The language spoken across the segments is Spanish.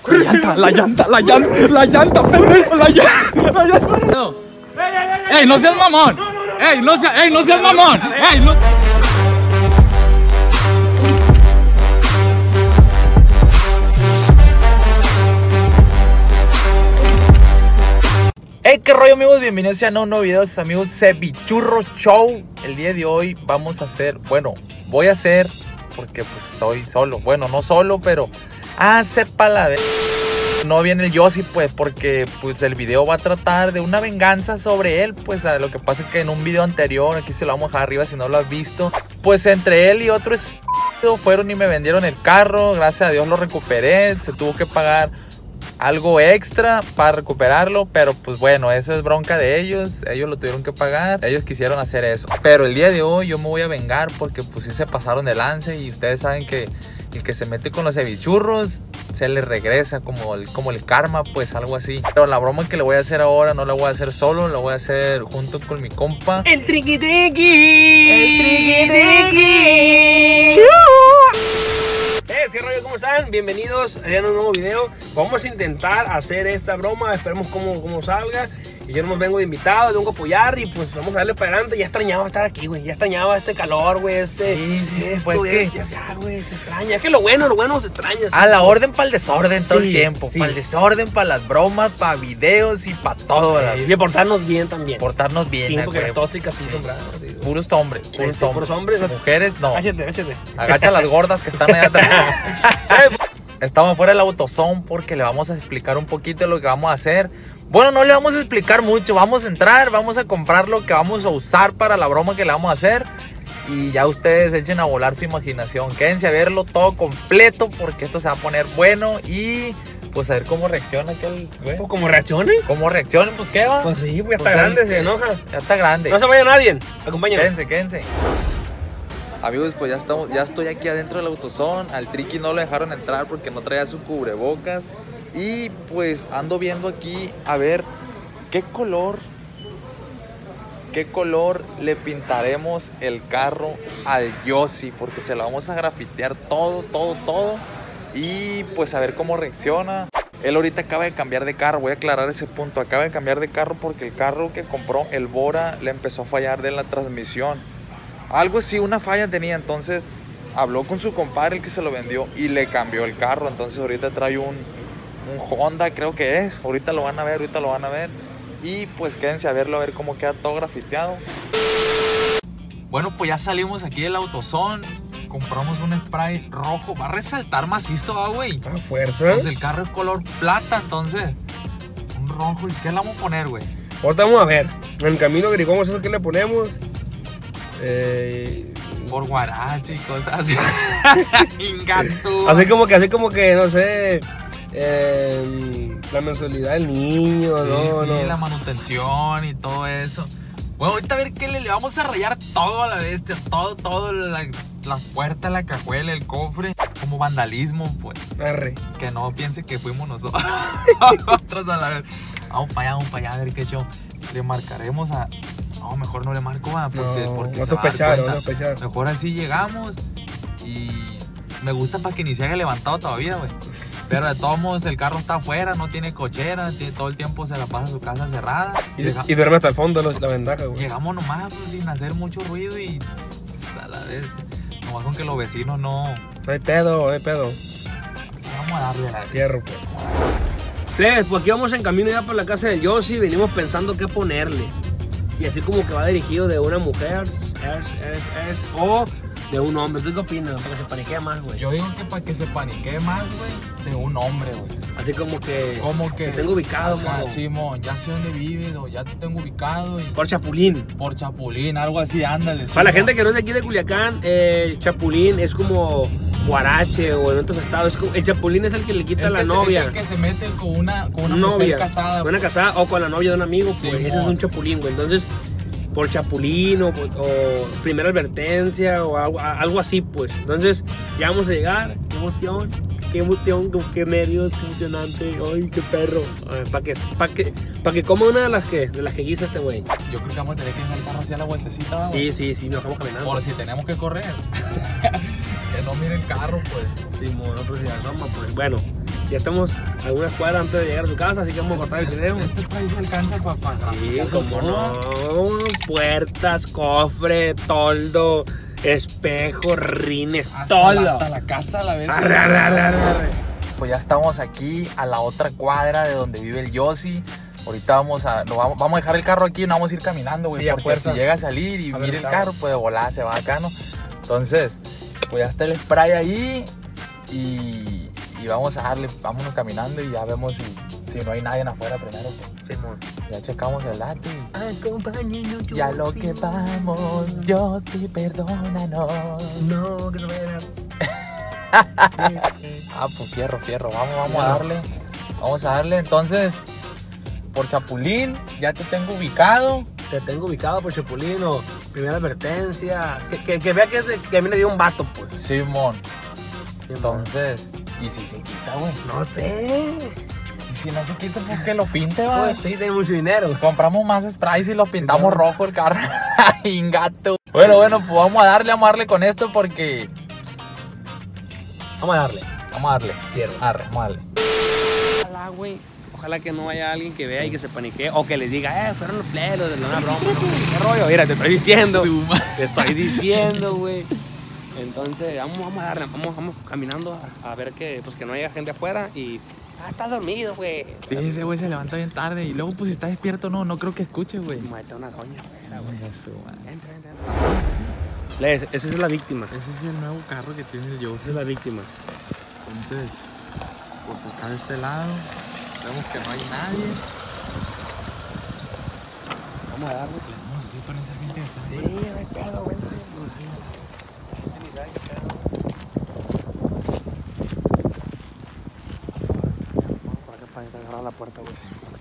pendejo, la llanta. ¡Ey, no seas mamón! ¡Ey, no seas mamón! ¡Ey, no! Hey, qué rollo, amigos, bienvenidos a un nuevo video de sus amigos Cevichurro Show. El día de hoy vamos a hacer, bueno, voy a hacer, porque pues estoy solo, bueno, no solo, pero sepa la vez. No viene el Yossi, pues, porque pues el video va a tratar de una venganza sobre él. Pues lo que pasa es que en un video anterior, aquí se lo vamos a dejar arriba si no lo has visto, pues entre él y otro fueron y me vendieron el carro. Gracias a Dios lo recuperé, se tuvo que pagar algo extra para recuperarlo, pero pues bueno, eso es bronca de ellos lo tuvieron que pagar, ellos quisieron hacer eso. Pero el día de hoy yo me voy a vengar porque pues sí se pasaron de lance y ustedes saben que el que se mete con los cevichurros se le regresa como el karma, pues algo así. Pero la broma que le voy a hacer ahora no la voy a hacer solo, la voy a hacer junto con mi compa el Triqui Triqui. El Triqui Triqui. ¿Qué rollo? ¿Cómo están? Bienvenidos a un nuevo video. Vamos a intentar hacer esta broma, esperemos cómo salga. Y yo no vengo de invitado, vengo a apoyar y pues vamos a darle para adelante. Ya extrañaba estar aquí, güey. Ya extrañaba este calor, güey. Pues ya, güey, se extraña. Es que lo bueno se extraña. A la orden para el desorden todo el tiempo. Para el desorden, para las bromas, para videos y para todo. Y portarnos bien también. Portarnos bien. Sí, porque las tóxicas sí son bravas. Puros hombres. Puros hombres. Mujeres, no. Agáchate. Agacha las gordas que están allá atrás. Estamos fuera del AutoZone porque le vamos a explicar un poquito de lo que vamos a hacer. Bueno, no le vamos a explicar mucho. Vamos a entrar, vamos a comprar lo que vamos a usar para la broma que le vamos a hacer. Y ya ustedes echen a volar su imaginación. Quédense a verlo todo completo porque esto se va a poner bueno. Y pues a ver cómo reacciona aquel güey. Pues, ¿cómo reaccione? ¿Cómo reaccione? Pues qué va. Pues sí, pues ya está grande, se enoja. Ya está grande. No se vaya nadie. Acompáñenos. Quédense. Amigos, pues ya estoy aquí adentro del AutoZone. Al Triqui no lo dejaron entrar porque no traía su cubrebocas. Y pues ando viendo aquí a ver qué color le pintaremos el carro al Yossi, porque se lo vamos a grafitear todo. Y pues a ver cómo reacciona. Él ahorita acaba de cambiar de carro, voy a aclarar ese punto. Acaba de cambiar de carro porque el carro que compró, el Bora, le empezó a fallar de la transmisión. Algo así, una falla tenía, entonces habló con su compadre, el que se lo vendió, y le cambió el carro. Entonces ahorita trae un Honda, creo que es. Ahorita lo van a ver. Y pues quédense a verlo, a ver cómo queda todo grafiteado. Bueno, pues ya salimos aquí del AutoZone. Compramos un spray rojo. Va a resaltar macizo, güey. A fuerza. Pues el carro es color plata, entonces un rojo. ¿Y qué le vamos a poner, güey? Ahorita vamos a ver. En el camino averiguamos eso que le ponemos. Por guarache y cosas así. así como que, no sé, la mensualidad del niño, sí, la manutención y todo eso. Bueno, ahorita a ver qué le vamos a rayar todo a la bestia. Todo, la puerta, la cajuela, el cofre. Como vandalismo, pues. Arre. Que no piense que fuimos nosotros. Nosotros a la vez. Vamos para allá, a ver qué show. Le marcaremos a... No, mejor no le marco, porque no sospechar. Mejor así llegamos. Y me gusta para que ni se haya levantado todavía, güey. Pero de todos modos el carro está afuera, no tiene cochera, todo el tiempo se la pasa en su casa cerrada. Y duerme hasta el fondo, la ventaja, güey. Llegamos nomás, pues, sin hacer mucho ruido y a la vez, nomás con que los vecinos no... No hay pedo. Vamos a darle a la fierro, pues. Pues aquí vamos en camino ya para la casa de Yossi, venimos pensando qué ponerle. Si así como que va dirigido de una mujer, o de un hombre. ¿Tú qué opinas? Para que se paniquee más, güey. Yo digo que para que se paniquee más, güey, de un hombre, güey. Así como que te tengo ubicado, güey. Simón, ya sé dónde vives, o ya te tengo ubicado. Por Chapulín, algo así, ándale. Para la gente que no es de aquí de Culiacán, Chapulín es como Guarache o en otros estados. El Chapulín es el que le quita a la novia. Es el que se mete con una novia mujer casada. Con una casada o con la novia de un amigo, pues ese es un Chapulín, güey. Entonces, por Chapulín o primera advertencia o algo así, pues. Entonces, ya vamos a llegar. Qué emoción, qué nervios, qué emocionante. Ay, qué perro. Para que coma una de las que guisa este güey. Yo creo que vamos a tener que ir al carro hacia la vueltecita, ¿no? Sí, nos vamos caminando. Por si tenemos que correr. Que no mire el carro, pues. Sí, bueno, pero si la toma, pues. Bueno, Ya estamos a algunas cuadras antes de llegar a su casa, así que vamos a cortar el video. Este país alcanza para Sí, como no. Puertas, cofre, toldo, espejo, rines, todo. Hasta la casa a la vez. Arre, arre, arre, arre. Pues ya estamos aquí a la otra cuadra de donde vive el Yossi. Ahorita vamos a dejar el carro aquí y no vamos a ir caminando, güey. Sí, a porque fuerza. si llega a salir y A mira ver, el está. carro, pues de volada se va acá, ¿no? Entonces, pues ya está el spray ahí y vamos a darle, vámonos caminando y ya vemos si no hay nadie afuera primero. Pues. Simón. Ya checamos el dato y Acompáñenos, ya lo que vamos, Yossi, perdónanos. No, que se vaya. Ah, pues fierro, vamos a darle. Vamos a darle, entonces, por Chapulín, ya te tengo ubicado. Te tengo ubicado por Chapulino. Primera advertencia. Que vea que a mí le dio un vato, pues. Simón. Entonces, ¿y si se quita, güey? No sé. ¿Y si no se quita, pues que lo pinte, va? Pues sí, tiene mucho dinero. Compramos más sprays y lo pintamos rojo el carro. Ay, gato. Bueno, pues vamos a darle con esto porque... Vamos a darle. Quiero. Vamos a darle. Ojalá, güey. Ojalá que no haya alguien que vea y que se paniquee. O que les diga, fueron los plelos de una broma. ¿No? ¿Qué rollo? Mira, te estoy diciendo, güey. Entonces, vamos a darle. Vamos caminando a ver que no haya gente afuera y... está dormido, güey. Sí, ese güey se levanta bien tarde y luego, pues, si está despierto, no creo que escuche, güey. Muerte una doña afuera, güey. Entra. Esa es la víctima. Ese es el nuevo carro que tiene el Yossi. Esa es la víctima. Entonces, pues acá de este lado, vemos que no hay nadie. Vamos a darle. Le vamos a decir para esa gente que está Sí, afuera. no hay pedo, güey. Por acá para agarrar la puerta, güey.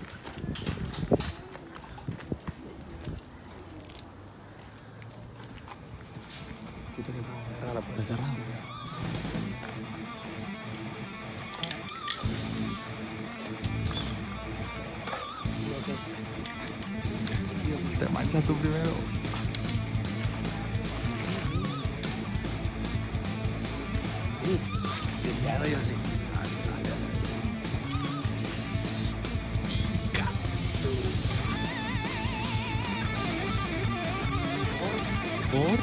Agarra la puerta. Está cerrado. Te manchas tú primero. Ya, yo sí. ¿Por?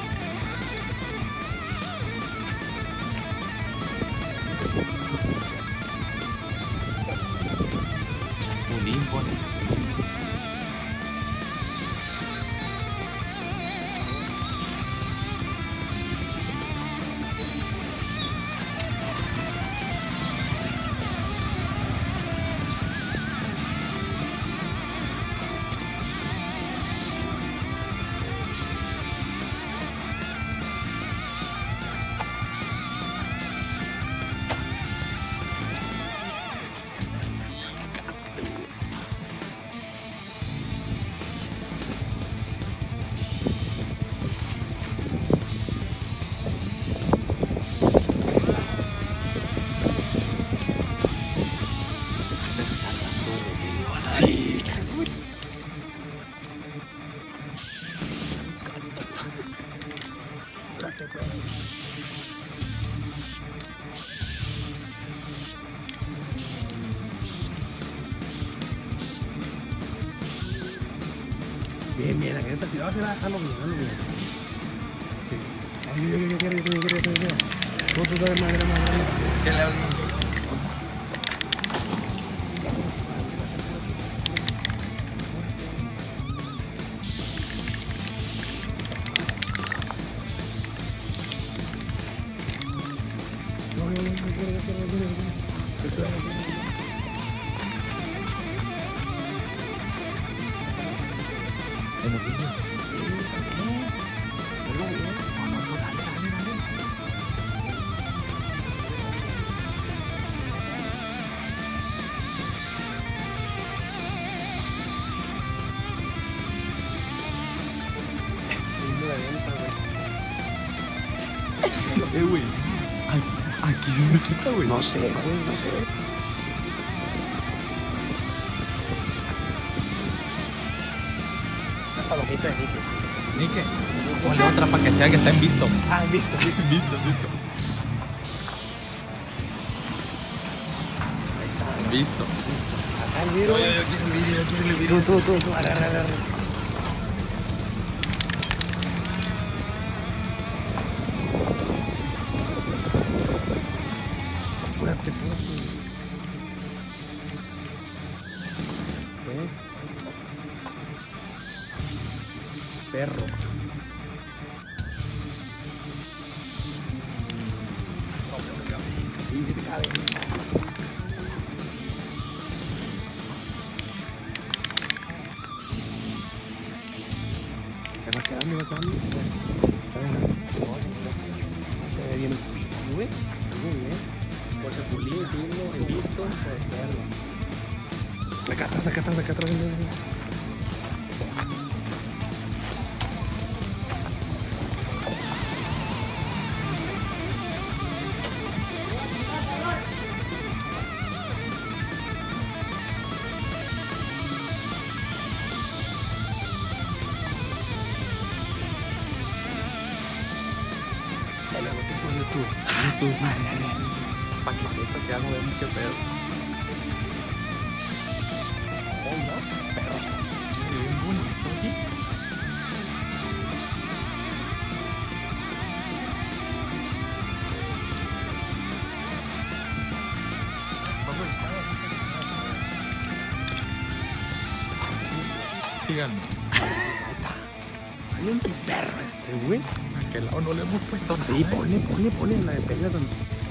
Pulín, pone. Bien, bien, aquí está tirado, hazlo bien. Sí. Ay, ¿qué quiere? No, tú sabes, madre. ¿Qué le hablo? Güey. Aquí sí se quita, güey. No sé, güey, no sé. Una palomita de níquel. Nique, ponle otra para que sea que está en visto. Ah, listo. Visto. Visto. Acá el vidrio. Yo quiero el vidrio, Tú, agarra. Apúrate. Perro. Sí, te cabe. Me va quedando. Se ve bien. Muy bien. Por Chapulín, Tilo, el Visto, acá atrás. YouTube. Para que sepa que ya no vemos qué pedo. Pero se ve bien bonito, ¿sí? Síganme. Hay un perro ese, güey. A aquel lado no le hemos puesto nada. Sí, ponle la de Pegaton.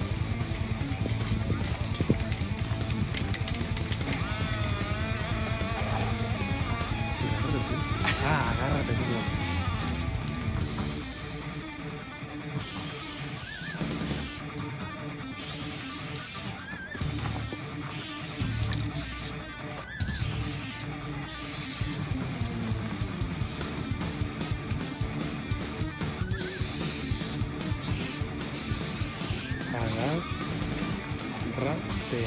Agárrate, tú. Agárrate.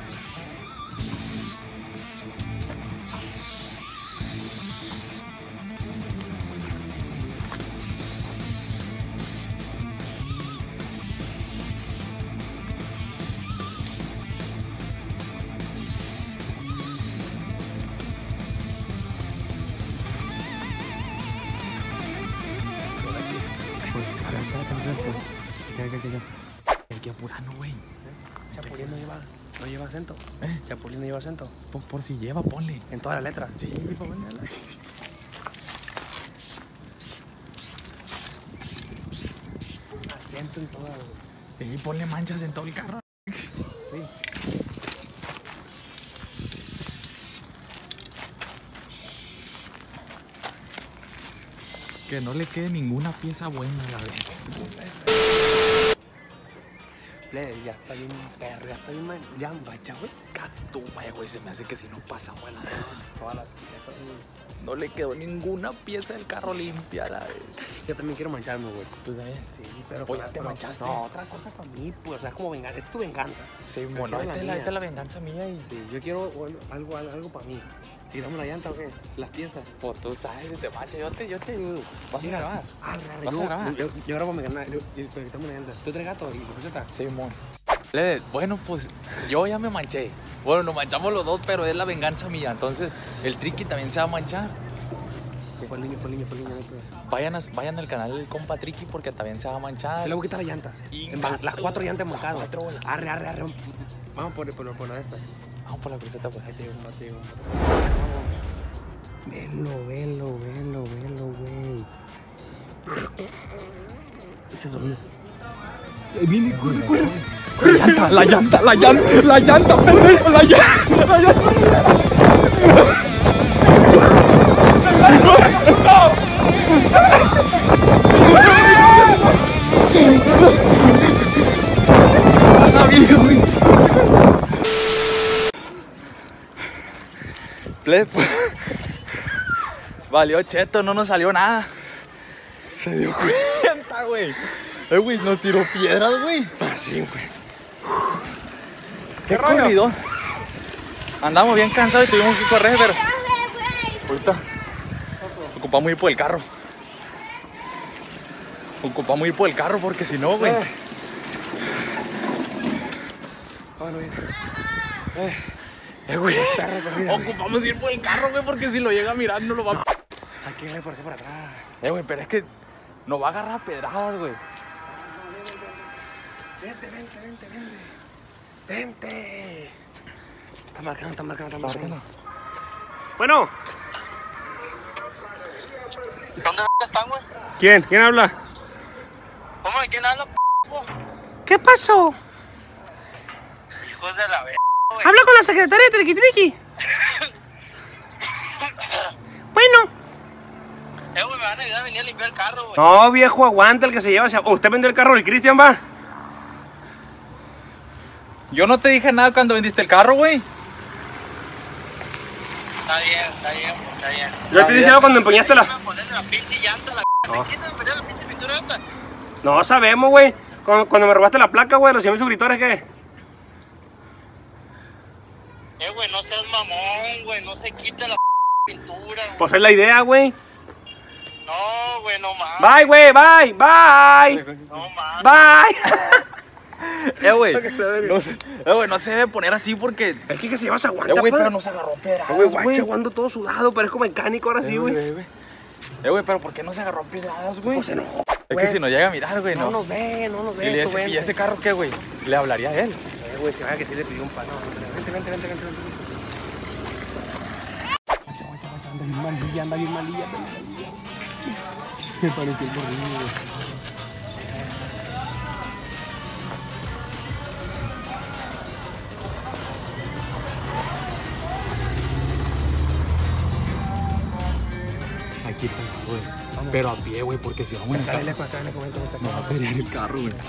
Pues, Hay que apurarnos, güey. Chapulín no lleva acento. Chapulín no lleva acento. Por si lleva, ponle. En todas las letras. Sí, ponle. Acento en todas. Y ponle manchas en todo el carro. Sí. Que no le quede ninguna pieza buena a la vez. Ya está bien perro, ya está bien mal. Ya bacha, güey. Catuma, güey, se me hace que si no pasa, güey. Todas las. No le quedó ninguna pieza del carro limpia, la vez. Yo también quiero mancharme, güey. ¿Tú sabes? Sí, pero. Pues ya te manchaste. No, otra cosa para mí, pues. O sea, como venganza. Es tu venganza. Sí, Yo bueno, quiero esta mía. es la venganza mía y... Sí, yo quiero bueno, algo para mí. ¿Tiramos la llanta o qué? Las piezas. Pues tú sabes, si te mancha, yo te ayudo. ¿Vas a grabar? Arre, ¿Vas a grabar? Yo grabo mi canal, pero quitamos la llanta. ¿Tú traes gato y receta? Sí, mon. Bueno, pues yo ya me manché. Bueno, nos manchamos los dos, pero es la venganza mía. Entonces, el Triqui también se va a manchar. Fue el niño. Vayan al canal del compa Triqui porque también se va a manchar. Y luego quitar las llantas. Las 4 llantas mancadas. Arre. Vamos por la esta. Vamos por la cruceta, pues. Ahí te llevo Velo, güey. Ese sonido. Ahí viene, corre. La llanta, pendejo, la llanta. Valió cheto, no nos salió nada. Se dio cuenta, güey. Güey, nos tiró piedras, güey. Sí, güey. ¿Qué corrido? Andamos bien cansados y tuvimos que correr, pero ahorita ocupamos ir por el carro. Porque si no, güey. Bueno, bien. Güey. Ocupamos ir por el carro, güey, porque si lo llega a mirar no lo va a... Hay que irle por aquí para atrás. Güey, pero es que nos va a agarrar a pedradas, güey. Vente. Está marcando. Bueno. ¿Dónde están, güey? ¿Quién habla? ¿Cómo? ¿Quién habla, p***? ¿Qué pasó? Hijos de la verga, güey. Habla con la secretaria de Triqui Triqui. Bueno. Güey, me van a ayudar a venir a limpiar el carro, güey. No, viejo, aguanta el que se lleva. ¿Usted vendió el carro del Cristian, va? Yo no te dije nada cuando vendiste el carro, güey. Está bien. Yo te dije cuando empeñaste la... Me pones la pinche llanta, la No. ¿Me quitas la pinche pintura esta? No sabemos, güey. Cuando me robaste la placa, güey, los 100,000 suscriptores, ¿qué? Güey, no seas mamón, güey. No se quita la pintura, güey. Pues es la idea, güey. No, güey, no mames. Bye, güey, bye. No mames. Bye. Güey. Güey, no se debe poner así porque... Es que se lleva se aguanta, güey, pa. pero no se agarró pedradas, Güey, güey. guacho, aguando todo sudado, parezco mecánico ahora sí, güey. Güey, pero ¿por qué no se agarró pedradas, güey? Pues se enojó. Es que si nos llega a mirar, güey, No no. nos ve. ¿Y ese carro qué, güey? Le hablaría a él. Güey, se va a que sí le pidió un palo. Vente. Anda bien malilla. Me pareció el borrillo. Aquí está, güey. Pero a pie, güey, porque si vamos en el carro... No va a pedir el carro, güey.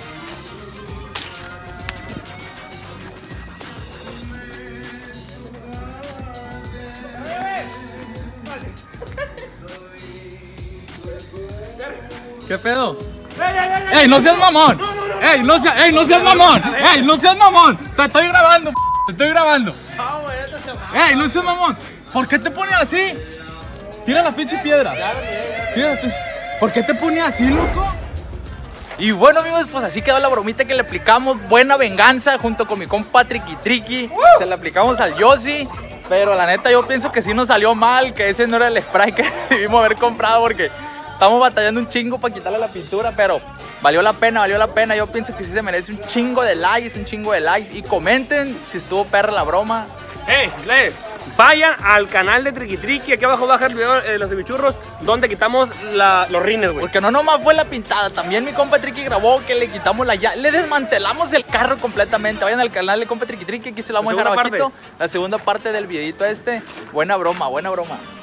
¿Qué pedo? ¡Ey, no seas mamón! ¡Ey, no seas mamón! ¡Ey, no seas mamón! Te estoy grabando, te estoy grabando. ¡Ey, no seas mamón! ¿Por qué te pones así? Tira la pinche piedra. Tira la pinche... ¿Por qué te pones así, loco? Y bueno, amigos, pues así quedó la bromita que le aplicamos. Buena venganza junto con mi compa Triqui Triqui. Se la aplicamos al Yossi. Pero la neta yo pienso que sí nos salió mal, que ese no era el spray que debimos haber comprado porque estamos batallando un chingo para quitarle la pintura, pero valió la pena. Yo pienso que sí se merece un chingo de likes, y comenten si estuvo perra la broma. Vayan al canal de Triqui Triqui, aquí abajo va a dejar el video de los cevichurros donde quitamos los rines, güey. Porque no nomás fue la pintada, también mi compa Triqui grabó que le quitamos le desmantelamos el carro completamente. Vayan al canal de compa Triqui Triqui, aquí se lo vamos a dejar abajito. La segunda parte del videito este. Buena broma.